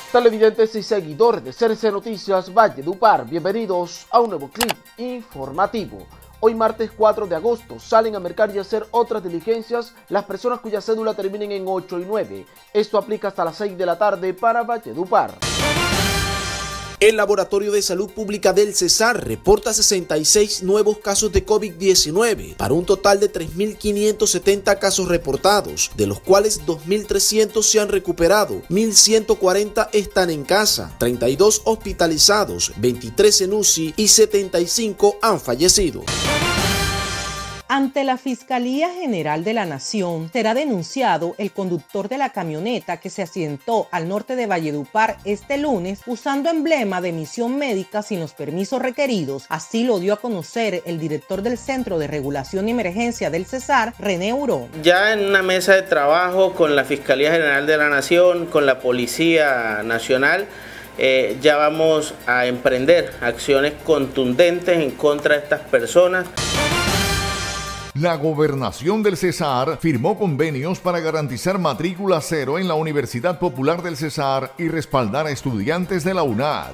Televidentes y seguidores de CRC Noticias Valledupar, bienvenidos a un nuevo clip informativo. Hoy martes 4 de agosto salen a mercar y hacer otras diligencias las personas cuya cédula terminen en 8 y 9. Esto aplica hasta las 6 de la tarde para Valledupar. El Laboratorio de Salud Pública del Cesar reporta 66 nuevos casos de COVID-19 para un total de 3.570 casos reportados, de los cuales 2.300 se han recuperado, 1.140 están en casa, 32 hospitalizados, 23 en UCI y 75 han fallecido. Ante la Fiscalía General de la Nación será denunciado el conductor de la camioneta que se accidentó al norte de Valledupar este lunes usando emblema de misión médica sin los permisos requeridos. Así lo dio a conocer el director del Centro de Regulación y Emergencia del Cesar, René Hurón. Ya en una mesa de trabajo con la Fiscalía General de la Nación, con la Policía Nacional, ya vamos a emprender acciones contundentes en contra de estas personas. La Gobernación del Cesar firmó convenios para garantizar matrícula cero en la Universidad Popular del Cesar y respaldar a estudiantes de la UNAD.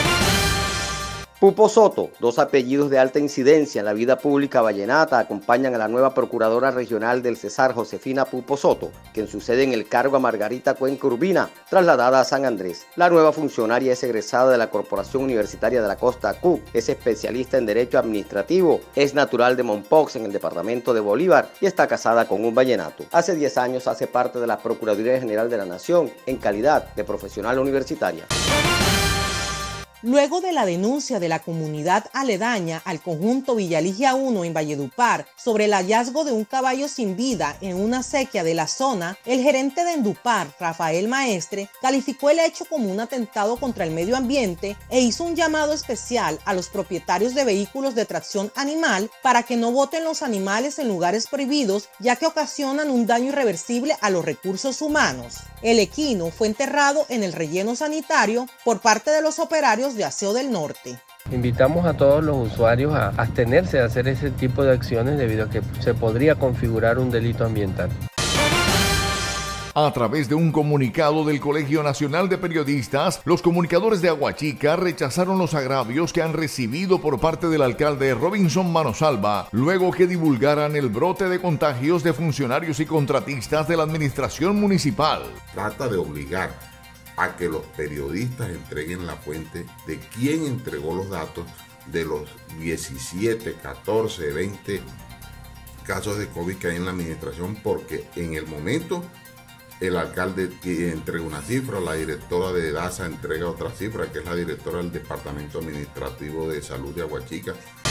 Pupo Soto, dos apellidos de alta incidencia en la vida pública vallenata, acompañan a la nueva Procuradora Regional del Cesar, Josefina Pupo Soto, quien sucede en el cargo a Margarita Cuenca Urbina, trasladada a San Andrés. La nueva funcionaria es egresada de la Corporación Universitaria de la Costa CUC, es especialista en Derecho Administrativo, es natural de Mompox en el departamento de Bolívar y está casada con un vallenato. Hace 10 años hace parte de la Procuraduría General de la Nación en calidad de profesional universitaria. Luego de la denuncia de la comunidad aledaña al conjunto Villaligia 1 en Valledupar sobre el hallazgo de un caballo sin vida en una acequia de la zona, el gerente de Endupar, Rafael Maestre, calificó el hecho como un atentado contra el medio ambiente e hizo un llamado especial a los propietarios de vehículos de tracción animal para que no boten los animales en lugares prohibidos, ya que ocasionan un daño irreversible a los recursos humanos. El equino fue enterrado en el relleno sanitario por parte de los operarios de Aseo del Norte. Invitamos a todos los usuarios a abstenerse de hacer ese tipo de acciones debido a que se podría configurar un delito ambiental. A través de un comunicado del Colegio Nacional de Periodistas, los comunicadores de Aguachica rechazaron los agravios que han recibido por parte del alcalde Robinson Manosalva, luego que divulgaran el brote de contagios de funcionarios y contratistas de la administración municipal. Trata de obligar a que los periodistas entreguen la fuente de quién entregó los datos de los 17, 14, 20 casos de COVID que hay en la administración, porque en el momento el alcalde entrega una cifra, la directora de DASA entrega otra cifra, que es la directora del Departamento Administrativo de Salud de Aguachica.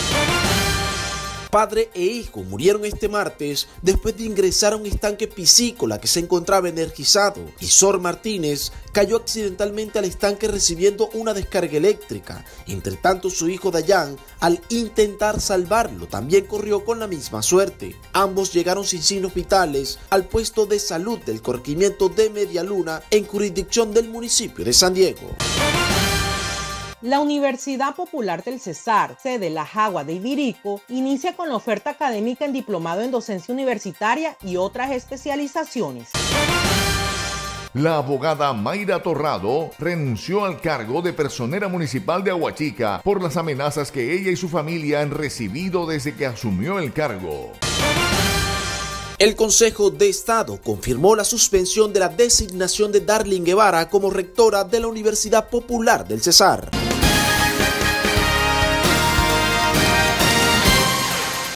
Padre e hijo murieron este martes después de ingresar a un estanque piscícola que se encontraba energizado. Isor Martínez cayó accidentalmente al estanque recibiendo una descarga eléctrica. Entre tanto, su hijo Dayan, al intentar salvarlo, también corrió con la misma suerte. Ambos llegaron sin signos vitales al puesto de salud del corregimiento de Media Luna en jurisdicción del municipio de San Diego. La Universidad Popular del Cesar, sede La Jagua de Ibirico, inicia con la oferta académica en diplomado en docencia universitaria y otras especializaciones. La abogada Mayra Torrado renunció al cargo de personera municipal de Aguachica por las amenazas que ella y su familia han recibido desde que asumió el cargo. El Consejo de Estado confirmó la suspensión de la designación de Darlene Guevara como rectora de la Universidad Popular del Cesar.